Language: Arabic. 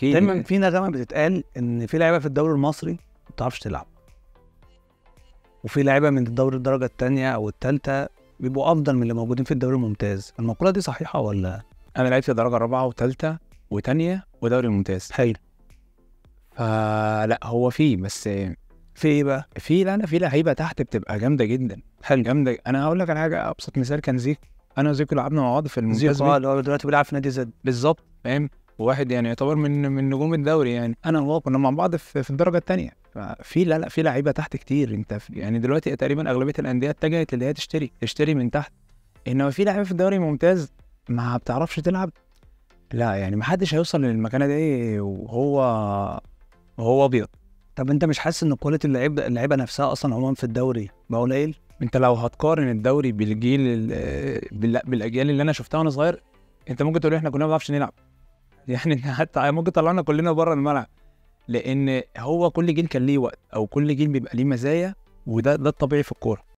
اكيد دايما في نغمه بتتقال ان في لعيبه في الدوري المصري ما بتعرفش تلعب، وفي لعيبه من الدوري الدرجه الثانيه او الثالثه بيبقوا افضل من اللي موجودين في الدوري الممتاز. المقوله دي صحيحه ولا؟ انا لعبت درجه رابعه وثالثه وثانيه ودوري ممتاز. حلو. فلا هو في بس في ايه بقى؟ لا انا في لعيبه تحت بتبقى جامده جدا. حلو. جامده. انا هقول لك على حاجه، ابسط مثال كان زيكو. انا وزيكو لعبنا مع بعض في الممتاز زيكو اللي هو دلوقتي بيلعب في نادي زد. بالظبط، فاهم. وواحد يعني يعتبر من نجوم الدوري، يعني انا وهو كنا مع بعض في الدرجه الثانيه. ففي لا في لعيبه تحت كتير. انت يعني دلوقتي تقريبا اغلبيه الانديه اتجهت اللي هي تشتري من تحت، انما في لعيبه في الدوري الممتاز ما بتعرفش تلعب. لا يعني ما حدش هيوصل للمكانه دي وهو ابيض. طب انت مش حاسس ان كواليتي اللعيبه نفسها اصلا عموما في الدوري بقى قليل؟ انت لو هتقارن الدوري بالاجيال اللي انا شفتها وانا صغير، انت ممكن تقول احنا كنا ما بنعرفش نلعب. يعني حتى ممكن طلعنا كلنا بره الملعب، لان هو كل جيل كان ليه وقت، او كل جيل بيبقى ليه مزايا، وده الطبيعي في الكوره.